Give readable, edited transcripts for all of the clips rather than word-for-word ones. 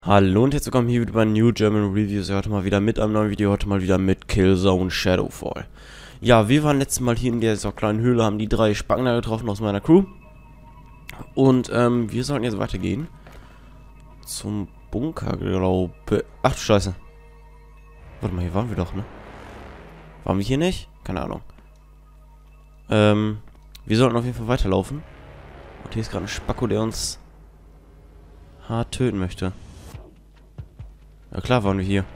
Hallo und herzlich willkommen hier wieder bei New German Reviews. Heute mal wieder mit einem neuen Video, heute mal wieder mit Killzone Shadowfall. Ja, wir waren letztes Mal hier in dieser kleinen Höhle, haben die 3 Spacken da getroffen aus meiner Crew. Und wir sollten jetzt weitergehen. Zum Bunker, glaube. Ach du Scheiße. Warte mal, hier waren wir doch, ne? Waren wir hier nicht? Keine Ahnung. Wir sollten auf jeden Fall weiterlaufen. Und hier ist gerade ein Spacko, der uns hart töten möchte. Ja klar waren wir hier.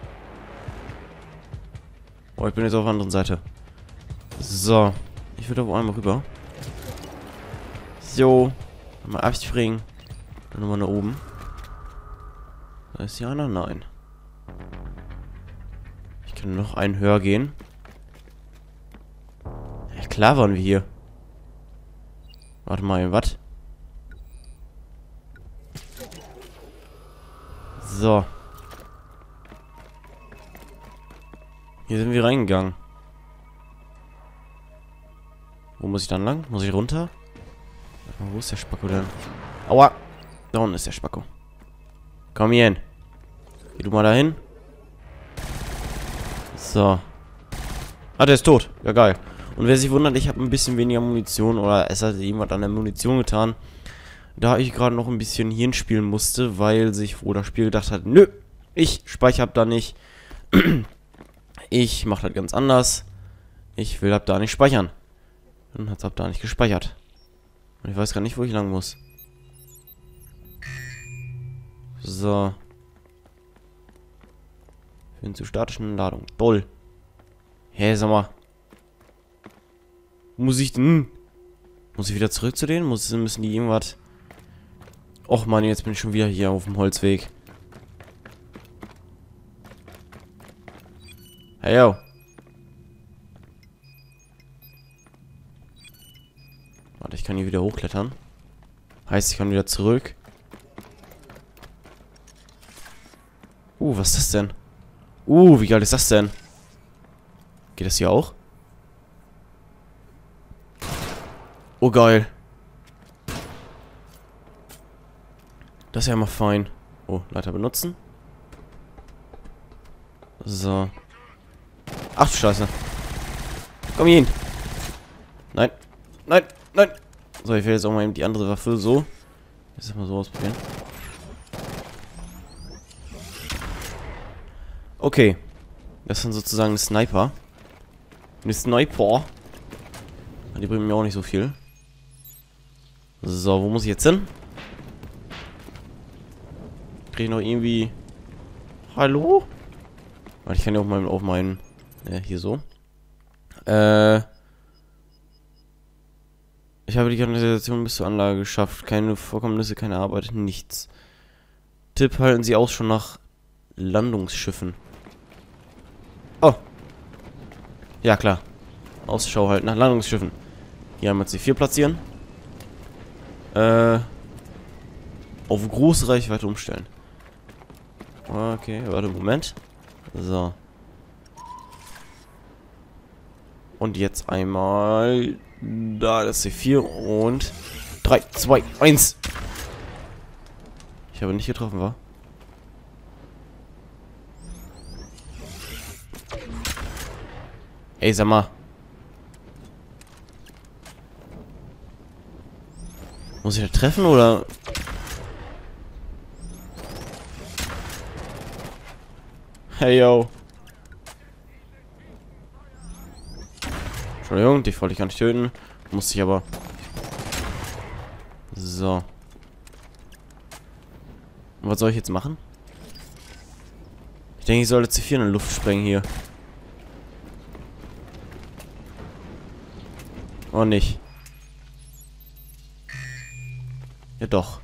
Oh, ich bin jetzt auf der anderen Seite. So. Ich würde da wohl einmal rüber. So. Mal abspringen. Dann nochmal nach oben. Da ist hier einer? Nein. Ich kann noch einen höher gehen. Ja klar waren wir hier. Warte mal, was? So. Hier sind wir reingegangen. Wo muss ich dann lang? Muss ich runter? Wo ist der Spacko denn? Aua! Da unten ist der Spacko. Komm hier hin. Geh du mal dahin. So. Ah, der ist tot. Ja, geil. Und wer sich wundert, ich habe ein bisschen weniger Munition. Oder es hat jemand an der Munition getan. Da ich gerade noch ein bisschen Hirn spielen musste, weil sich wohl das Spiel gedacht hat, nö, ich speichere da nicht. Ich mache das ganz anders. Ich will ab da nicht speichern. Dann hat es ab da nicht gespeichert. Und ich weiß gar nicht, wo ich lang muss. So. Hin zur statischen Ladung. Toll. Hä, sag mal. Wo muss ich denn? Muss ich wieder zurück zu denen? Müssen die irgendwas... Och Mann, jetzt bin ich schon wieder hier auf dem Holzweg. Hey, yo. Warte, ich kann hier wieder hochklettern. Heißt, ich kann wieder zurück. Was ist das denn? Wie geil ist das denn? Geht das hier auch? Oh, geil. Das ist ja mal fein. Oh, Leiter benutzen. So. Ach du Scheiße. Komm hier hin. Nein. Nein. Nein. So, ich will jetzt auch mal eben die andere Waffe so. Jetzt mal so ausprobieren. Okay. Das sind sozusagen eine Sniper. Eine Sniper. Die bringen mir auch nicht so viel. So, wo muss ich jetzt hin? Kriege ich noch irgendwie... Hallo? Warte, ich kann ja auch mal auf meinen... hier so. Ich habe die Kanalisation bis zur Anlage geschafft. Keine Vorkommnisse, keine Arbeit, nichts. Tipp, halten Sie Ausschau nach Landungsschiffen. Oh. Ja, klar. Ausschau halten nach Landungsschiffen. Hier haben wir C4 platzieren. Auf große Reichweite umstellen. Okay, warte, Moment. So. Und jetzt einmal da das C4 und 3, 2, 1. Ich habe nicht getroffen, wa? Ey, sag mal. Muss ich da treffen oder? Hey, yo. Entschuldigung, dich wollte ich gar nicht töten. Musste ich aber. So. Und was soll ich jetzt machen? Ich denke, ich sollte C4 in die Luft sprengen hier. Oh, nicht. Ja, doch.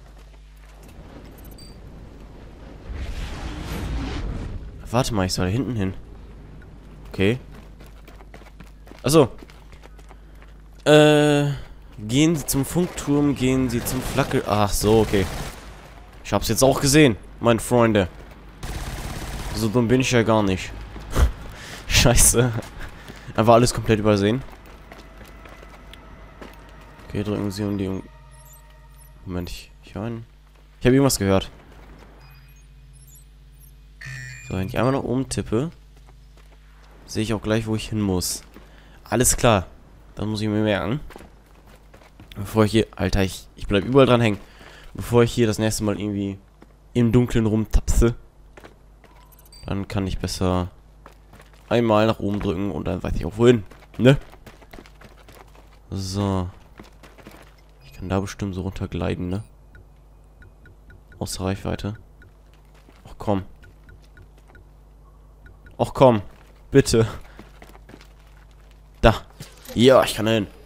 Warte mal, ich soll da hinten hin. Okay. Achso. Gehen Sie zum Funkturm, gehen Sie zum Flagge... Ach so, okay. Ich hab's jetzt auch gesehen, meine Freunde. So dumm bin ich ja gar nicht. Scheiße. Einfach alles komplett übersehen. Okay, drücken Sie um die... Moment, ich höre einen... Ich habe irgendwas gehört. So, wenn ich einmal nach oben tippe, sehe ich auch gleich, wo ich hin muss. Alles klar. Das muss ich mir merken. Bevor ich hier... Alter, ich bleib überall dran hängen. Bevor ich hier das nächste Mal irgendwie im Dunkeln rumtapse, dann kann ich besser einmal nach oben drücken und dann weiß ich auch wohin. Ne? So. Ich kann da bestimmt so runtergleiten, ne? Außer Reichweite. Ach komm. Ach komm. Bitte. Da. Ja, ich kann da hin.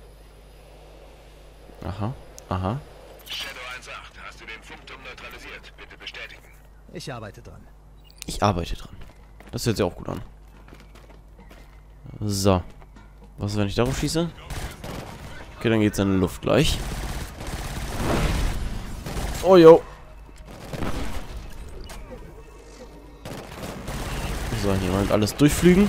Aha. Aha. Shadow 1-8, hast du den Funkturm neutralisiert? Bitte bestätigen. Ich arbeite dran. Ich arbeite dran. Das hört sich auch gut an. So. Was ist, wenn ich darauf schieße? Okay, dann geht's in die Luft gleich. Oh, jo. So, hier mal alles durchfliegen.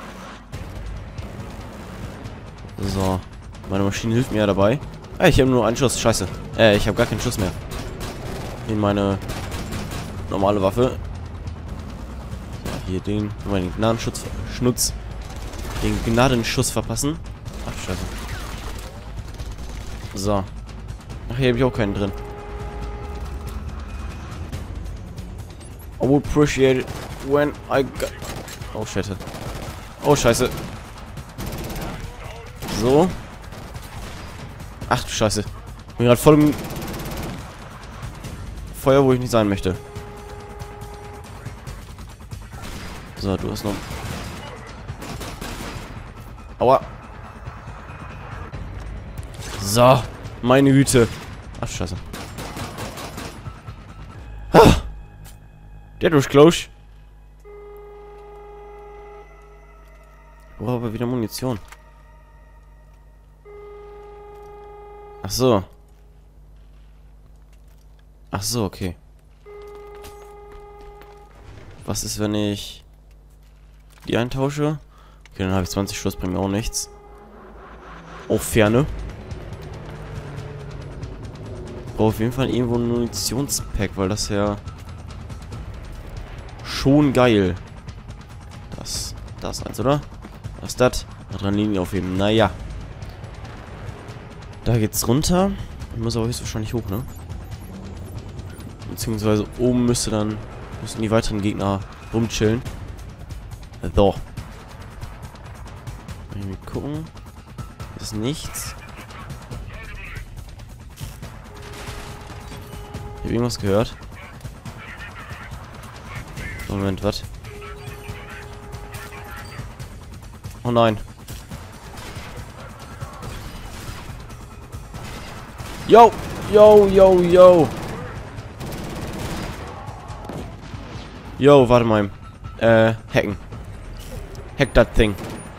So. Meine Maschine hilft mir ja dabei. Ich habe nur einen Schuss. Scheiße. Ich habe gar keinen Schuss mehr. In meine normale Waffe. So, hier den Gnadenschuss. Den Gnadenschuss verpassen. Ach, scheiße. So. Ach, hier habe ich auch keinen drin. I would appreciate it when I got... Oh, scheiße. Oh, scheiße. So. Ach du Scheiße. Ich bin gerade voll im Feuer, wo ich nicht sein möchte. So, du hast noch... Aua. So. Meine Güte. Ach Scheiße. Ah. Der durchklauscht. Oh, aber wieder Munition. Ach so. Ach so, okay. Was ist, wenn ich die eintausche? Okay, dann habe ich 20 Schuss, bringt mir auch nichts. Auf Ferne. Brauche auf jeden Fall irgendwo ein Munitionspack, weil das ja schon geil. Das ist eins, oder? Was ist das? Adrenalin aufheben. Naja. Da geht's runter. Ich muss aber höchstwahrscheinlich hoch, ne? Beziehungsweise oben müssten die weiteren Gegner rumchillen. So. Mal gucken. Das ist nichts. Ich habe irgendwas gehört. Moment, was? Oh nein. Yo! Yo, yo, yo! Yo, warte mal. Hacken. Hack that thing.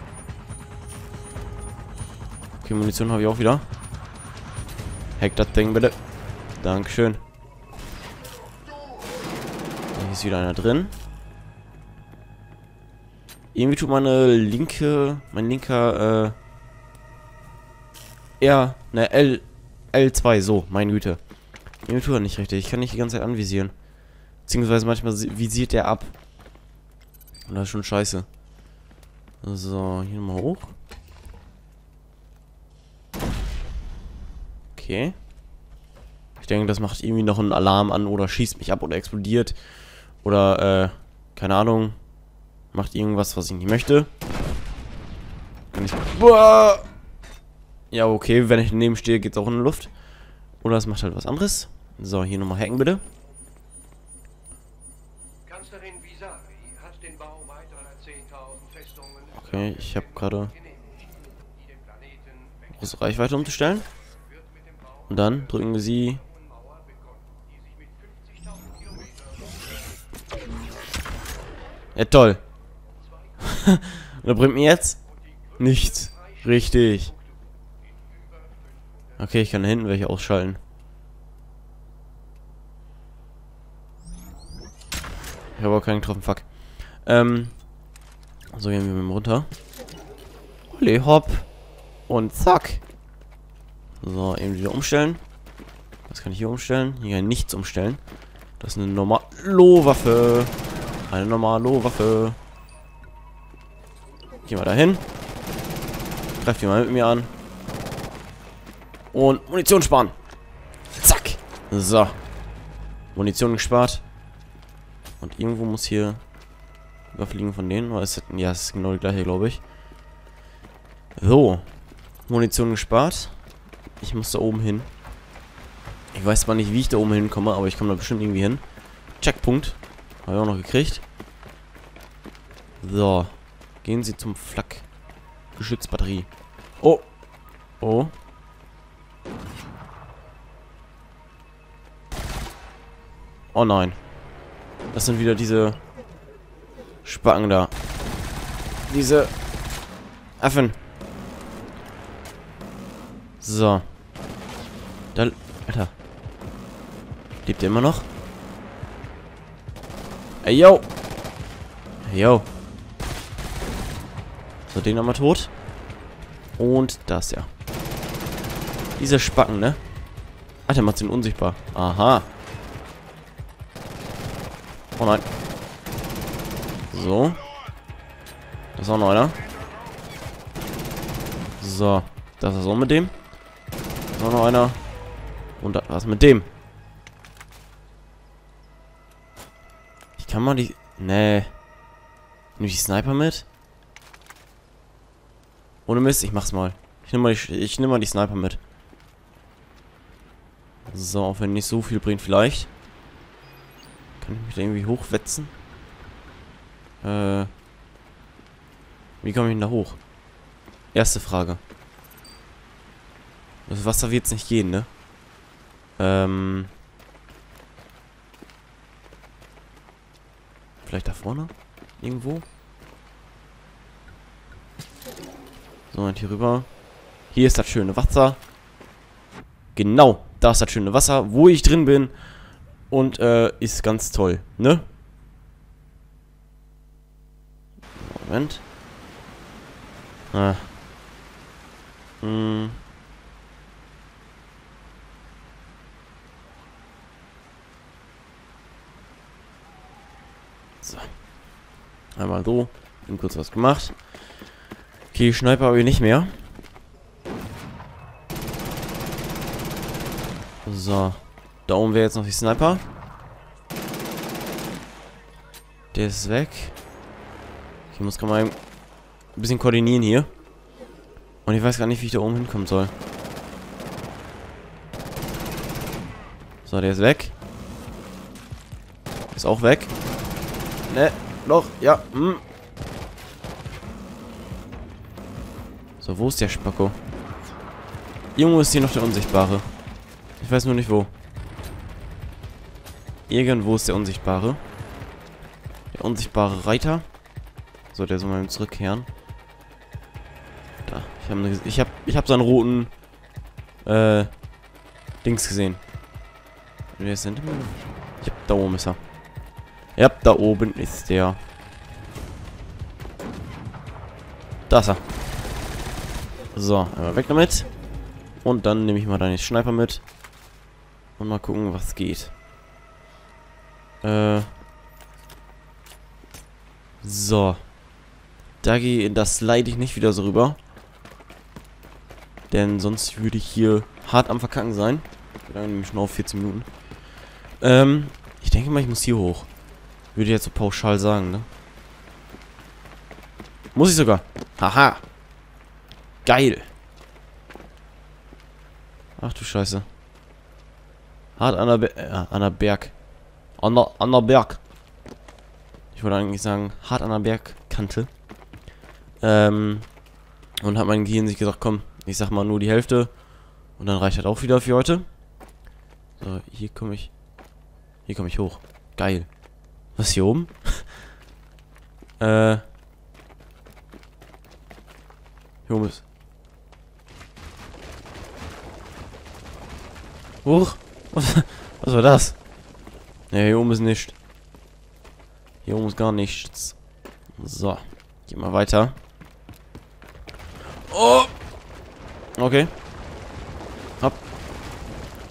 Okay, Munition habe ich auch wieder. Hack that thing, bitte. Dankeschön. Hier ist wieder einer drin. Irgendwie tut mein linker, L2, so, meine Güte. Irgendwie tut er nicht richtig. Ich kann nicht die ganze Zeit anvisieren. Beziehungsweise manchmal visiert der ab. Und das ist schon scheiße. So, hier nochmal hoch. Okay. Ich denke, das macht irgendwie noch einen Alarm an oder schießt mich ab oder explodiert. Oder, keine Ahnung. Macht irgendwas, was ich nicht möchte. Kann ich... Boah! Ja, okay, wenn ich daneben stehe, geht's auch in die Luft. Oder es macht halt was anderes. So, hier nochmal hacken, bitte. Kanzlerin Visari hat den Bau weiterer 10.000 Festungen... Okay, ich habe gerade große Reichweite umzustellen. Und dann drücken wir sie... Ja, toll. Und da bringt mir jetzt nichts. Richtig. Okay, ich kann da hinten welche ausschalten. Ich habe auch keinen getroffen, fuck. So, gehen wir mit dem runter. Holy hopp. Und zack. So, eben wieder umstellen. Was kann ich hier umstellen? Hier kann ich nichts umstellen. Das ist eine Normalo-Waffe. Eine normale Waffe. Geh mal dahin. Greif die mal mit mir an. Und Munition sparen. Zack. So. Munition gespart. Und irgendwo muss hier überfliegen von denen. Ja, es ist genau die gleiche, glaube ich. So. Munition gespart. Ich muss da oben hin. Ich weiß zwar nicht, wie ich da oben hinkomme, aber ich komme da bestimmt irgendwie hin. Checkpunkt. Habe ich auch noch gekriegt. So. Gehen Sie zum Flak. Geschützbatterie. Oh. Oh. Oh nein. Das sind wieder diese Spacken da. Diese Affen. So. Da, Alter. Lebt der immer noch? Ey, yo. Yo. So, den haben wir tot. Und das ja. Diese Spacken, ne? Ach, der macht ihn unsichtbar. Aha. Oh nein. So. Das ist auch noch einer. So. Das ist auch mit dem. Das ist auch noch einer. Und das war's mit dem. Ich kann mal die... Nee. Nehme ich die Sniper mit? Ohne Mist, ich mach's mal. Ich nehme mal die Sniper mit. So, auch wenn nicht so viel bringt vielleicht. Kann ich mich da irgendwie hochwetzen? Wie komme ich denn da hoch? Erste Frage. Das Wasser wird jetzt nicht gehen, ne? Vielleicht da vorne? Irgendwo? So, und hier rüber. Hier ist das schöne Wasser. Genau, da ist das schöne Wasser, wo ich drin bin. Und, ist ganz toll, ne? Moment. Ah. So. Einmal so. Bin kurz was gemacht. Okay, Sniper habe ich nicht mehr. So. Da oben wäre jetzt noch die Sniper. Der ist weg. Ich muss gerade mal ein bisschen koordinieren hier. Und ich weiß gar nicht, wie ich da oben hinkommen soll. So, der ist weg. Ist auch weg. Ne, doch, ja. So, wo ist der Spacko? Irgendwo ist hier noch der Unsichtbare. Ich weiß nur nicht wo. Irgendwo ist der Unsichtbare. Der unsichtbare Reiter. So, der soll mal zurückkehren. Da. Ich hab so einen roten Dings gesehen. Wer ist denn? Ja, da oben ist er. Ja, da oben ist der. Da ist er. So, einmal weg damit. Und dann nehme ich mal deine Sniper mit. Und mal gucken, was geht. So. Das slide ich nicht wieder so rüber. Denn sonst würde ich hier hart am Verkacken sein. Ich bin nämlich schon auf 14 Minuten. Ich denke mal, ich muss hier hoch. Würde ich jetzt so pauschal sagen, ne? Muss ich sogar. Haha. Geil. Ach du Scheiße. Hart an der Berg. An der Berg. Ich wollte eigentlich sagen, hart an der Bergkante. Und hat mein Gehirn sich gesagt, komm, ich sag mal nur die Hälfte. Und dann reicht das auch wieder für heute. So, hier komme ich. Hier komme ich hoch. Geil. Was ist hier oben? Hier oben ist. Hoch. Was war das? Ne, hier oben ist nichts. Hier oben ist gar nichts. So. Geh mal weiter. Oh! Okay. Hopp.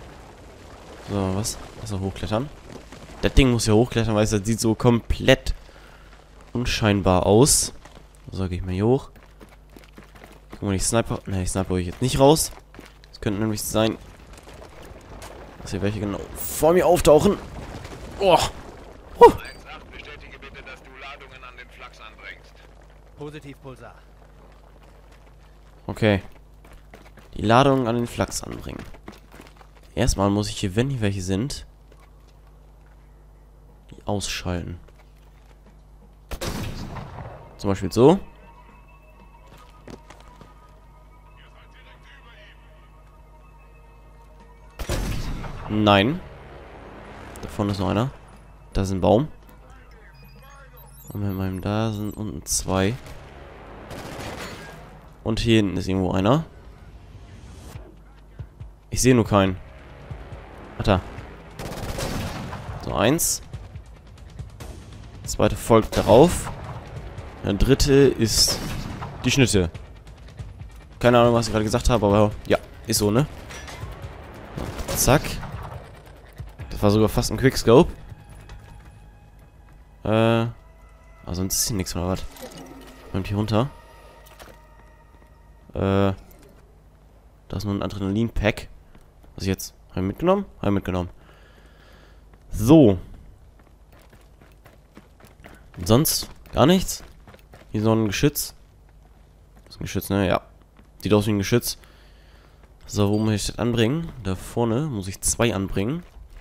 So, was? Also hochklettern. Das Ding muss ja hochklettern, weil es das sieht so komplett unscheinbar aus. So, gehe ich mal hier hoch. Gucken wir die Sniper. Ne, die Sniper hole ich jetzt nicht raus. Es könnte nämlich sein, dass hier welche genau vor mir auftauchen. Oh. 1-8, bestätige bitte, dass du Ladungen an den Flachs anbringst. Positiv, Pulsar. Okay. Die Ladung an den Flachs anbringen. Erstmal muss ich hier, wenn hier welche sind, die ausschalten. Zum Beispiel so. Nein. Da vorne ist noch einer. Da ist ein Baum. Und mit meinem da sind unten 2. Und hier hinten ist irgendwo einer. Ich sehe nur keinen. Ach da. So, 1. Der zweite folgt darauf. Der dritte ist die Schnitte. Keine Ahnung, was ich gerade gesagt habe, aber ja, ist so, ne? So, zack. Das war sogar fast ein Quickscope. Aber sonst ist hier nichts mehr, was? Kommt hier runter. Da ist nur ein Adrenalin-Pack. Was ich jetzt? Habe ich mitgenommen? Habe ich mitgenommen. So. Und sonst gar nichts. Hier so ein Geschütz. Das ist ein Geschütz, ne? Ja. Sieht aus wie ein Geschütz. So, wo muss ich das anbringen? Da vorne muss ich 2 anbringen.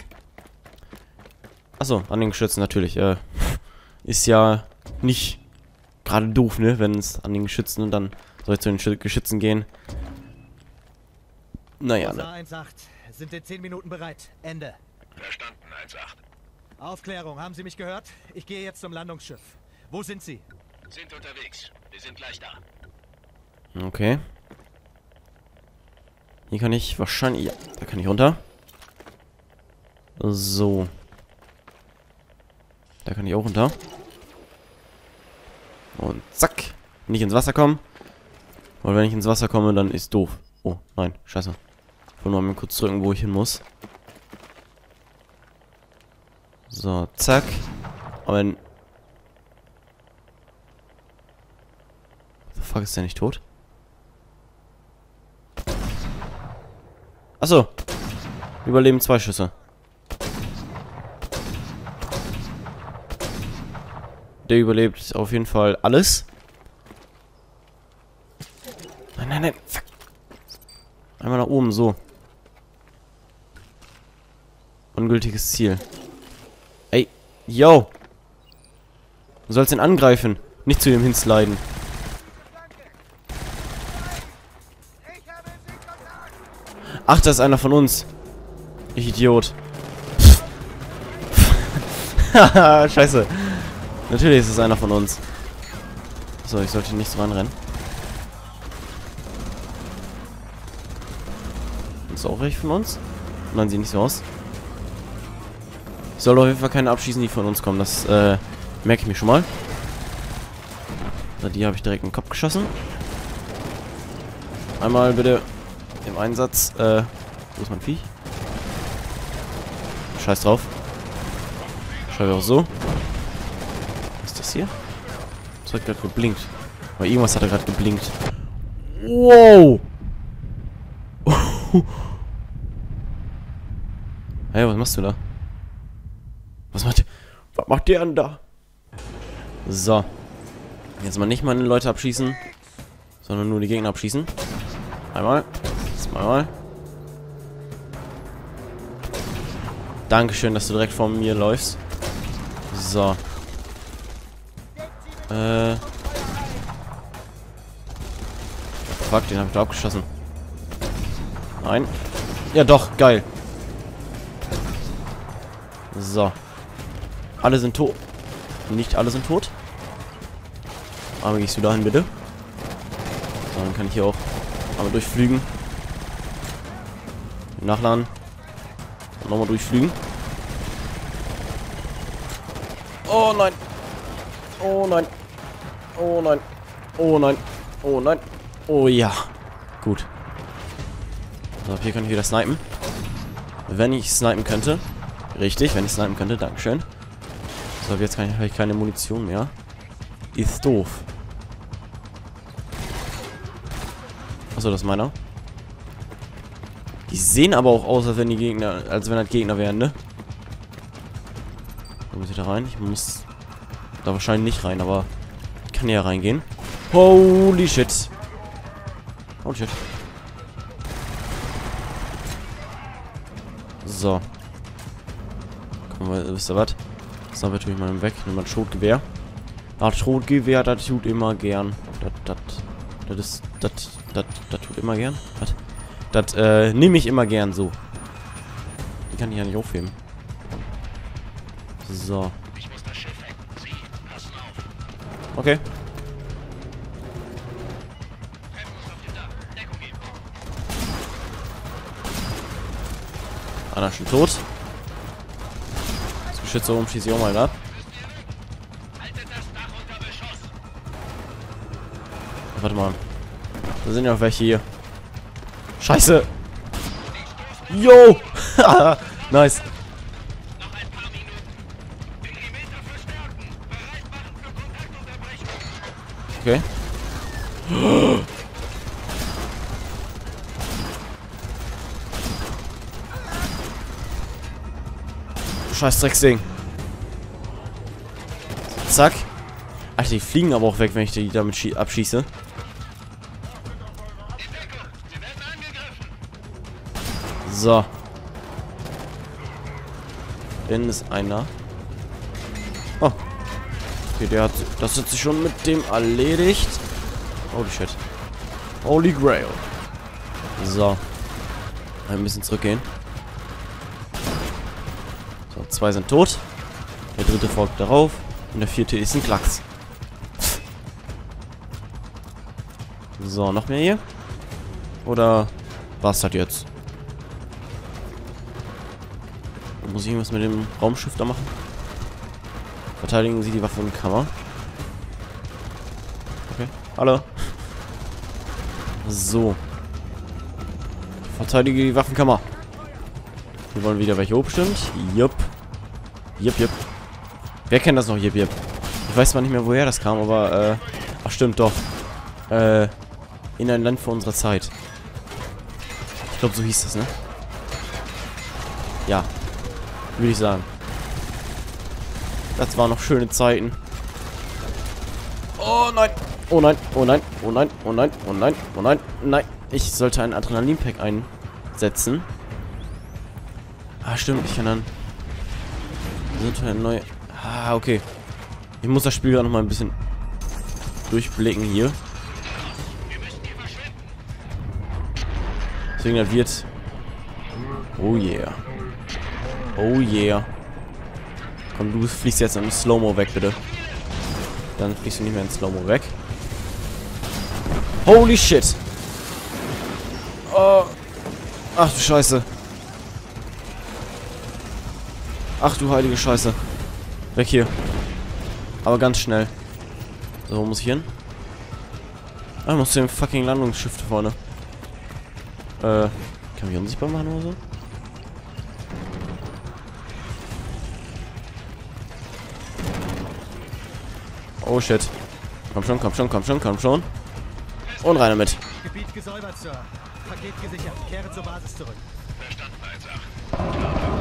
Achso, an den Geschützen natürlich. Ist ja nicht gerade doof, ne? Wenn es an den Geschützen und dann soll ich zu den Geschützen gehen. Naja, ne? 1-8, sind in 10 Minuten bereit. Ende. Verstanden, 1-8. Aufklärung, haben Sie mich gehört? Ich gehe jetzt zum Landungsschiff. Wo sind Sie? Sind unterwegs. Wir sind gleich da. Okay. Hier kann ich wahrscheinlich... Ja, da kann ich runter. So. Da kann ich auch runter. Und zack. Nicht ins Wasser kommen. Weil wenn ich ins Wasser komme, dann ist doof. Oh, nein, scheiße. Ich will nur mal kurz drücken, wo ich hin muss. So, zack. Aber wenn... What the fuck, ist der nicht tot? Achso. Überleben 2 Schüsse. Der überlebt auf jeden Fall alles. Nein, nein, nein. Fuck. Einmal nach oben, so. Ungültiges Ziel. Ey, yo. Du sollst ihn angreifen, nicht zu ihm hinsliden. Ach, das ist einer von uns. Ich Idiot. Haha, scheiße. Natürlich ist es einer von uns. So, ich sollte nicht so ranrennen. Ist auch welche von uns? Nein, sieht nicht so aus. Ich soll auf jeden Fall keine abschießen, die von uns kommen. Das merke ich mir schon mal. So, die habe ich direkt in den Kopf geschossen. Einmal bitte im Einsatz. Wo ist mein Viech? Scheiß drauf. Schreibe auch so. Was ist das hier? Das hat gerade geblinkt. Aber irgendwas hat er gerade geblinkt. Wow! Hey, was machst du da? Was macht der denn da? So. Jetzt mal nicht meine Leute abschießen, sondern nur die Gegner abschießen. Einmal. Zweimal. Dankeschön, dass du direkt vor mir läufst. So. Fuck, den habe ich da abgeschossen. Nein. Ja doch, geil. So. Alle sind tot. Nicht alle sind tot. Aber gehst du dahin, bitte? So, dann kann ich hier auch einmal durchflügen. Nachladen. Und nochmal durchflügen. Oh nein. Oh nein. Oh nein. Oh nein. Oh nein. Oh ja. Gut. So, ab hier kann ich wieder snipen. Wenn ich snipen könnte. Richtig, wenn ich snipen könnte. Dankeschön. So, ab jetzt habe ich keine Munition mehr. ist doof. Achso, das ist meiner. Die sehen aber auch aus, als wenn die Gegner, als wenn das Gegner wären, ne? Wo muss ich da rein? Ich muss da wahrscheinlich nicht rein, aber ich kann ja reingehen. Holy shit. Holy shit. So. Komm, wisst ihr was? Das haben wir natürlich mal weg. Nimm mal ein Schrotgewehr. Das Schrotgewehr, das tut immer gern. Das tut immer gern. Was? Das nehme ich immer gern so. Die kann ich ja nicht aufheben. So. Ich muss das Schiff weg. Sie, passen auf. Okay. Einer ist schon tot. Das Geschütz oben schieße ich auch mal ab. Haltet das Dach unter Beschuss. Warte mal. Da sind ja auch welche hier. Scheiße. Yo! Nice. Noch ein paar Minuten. Millimeter verstärken. Bereit machen für Kontaktunterbrechung. Okay. Scheiß Drecksding. Zack. Alter, die fliegen aber auch weg, wenn ich die damit abschieße. So. Denn ist einer. Oh. Okay, der hat das hat sich schon mit dem erledigt. Holy shit. Holy Grail. So. Ein bisschen zurückgehen. So, 2 sind tot. Der dritte folgt darauf. Und der vierte ist ein Klacks. So, noch mehr hier? Oder was das jetzt? Muss ich irgendwas mit dem Raumschiff da machen? Verteidigen Sie die Waffenkammer. Okay. Hallo. So. Verteidige die Waffenkammer. Wir wollen wieder welche hoch, bestimmt. Jupp. Jupp, jupp. Wer kennt das noch? Jupp, jupp. Ich weiß zwar nicht mehr, woher das kam, aber, ach, stimmt, doch. In ein Land vor unserer Zeit. Ich glaube, so hieß das, ne? Ja. Würde ich sagen. Das waren noch schöne Zeiten. Oh nein. Oh nein. Oh nein. Oh nein. Oh nein. Oh nein. Oh nein. Nein. Ich sollte ein Adrenalin-Pack einsetzen. Ah, stimmt. Ich kann dann... Sind eine neue... Ah, okay. Ich muss das Spiel gerade noch mal ein bisschen durchblicken hier. Deswegen, das wird... Oh yeah. Oh yeah. Komm, du fliegst jetzt im Slow-Mo weg, bitte. Dann fliegst du nicht mehr in Slow-Mo weg. Holy shit. Oh. Ach du Scheiße. Ach du heilige Scheiße. Weg hier. Aber ganz schnell. So, wo muss ich hin? Ah, ich muss zu dem fucking Landungsschiff da vorne. Kann ich mich unsichtbar machen oder so? Oh shit. Komm schon, komm schon, komm schon, komm schon. Und rein damit. Gebiet gesäubert, Sir. Paket gesichert. Kehre zur Basis zurück. Verstanden, 1-8.